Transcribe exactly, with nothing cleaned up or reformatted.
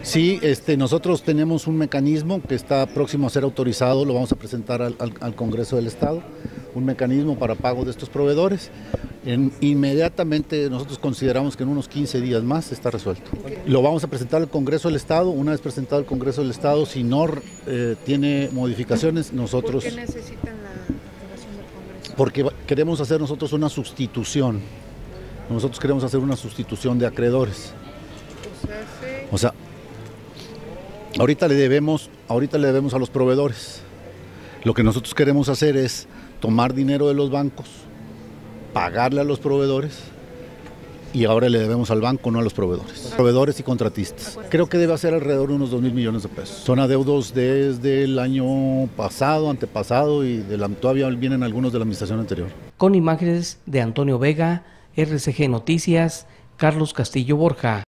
Sí, este, nosotros tenemos un mecanismo que está próximo a ser autorizado, lo vamos a presentar al, al, al Congreso del Estado, un mecanismo para pago de estos proveedores. En, inmediatamente nosotros consideramos que en unos quince días más está resuelto. Lo vamos a presentar al Congreso del Estado, una vez presentado al Congreso del Estado, si no eh, tiene modificaciones, nosotros... ¿Por qué necesitan la aprobación del Congreso? Porque queremos hacer nosotros una sustitución, nosotros queremos hacer una sustitución de acreedores. O sea, sí. O sea, ahorita le debemos, ahorita le debemos a los proveedores. Lo que nosotros queremos hacer es tomar dinero de los bancos, pagarle a los proveedores y ahora le debemos al banco, no a los proveedores. Proveedores y contratistas. Creo que debe ser alrededor de unos dos mil millones de pesos. Son adeudos desde el año pasado, antepasado y de la, todavía vienen algunos de la administración anterior. Con imágenes de Antonio Vega, R C G Noticias, Carlos Castillo Borja.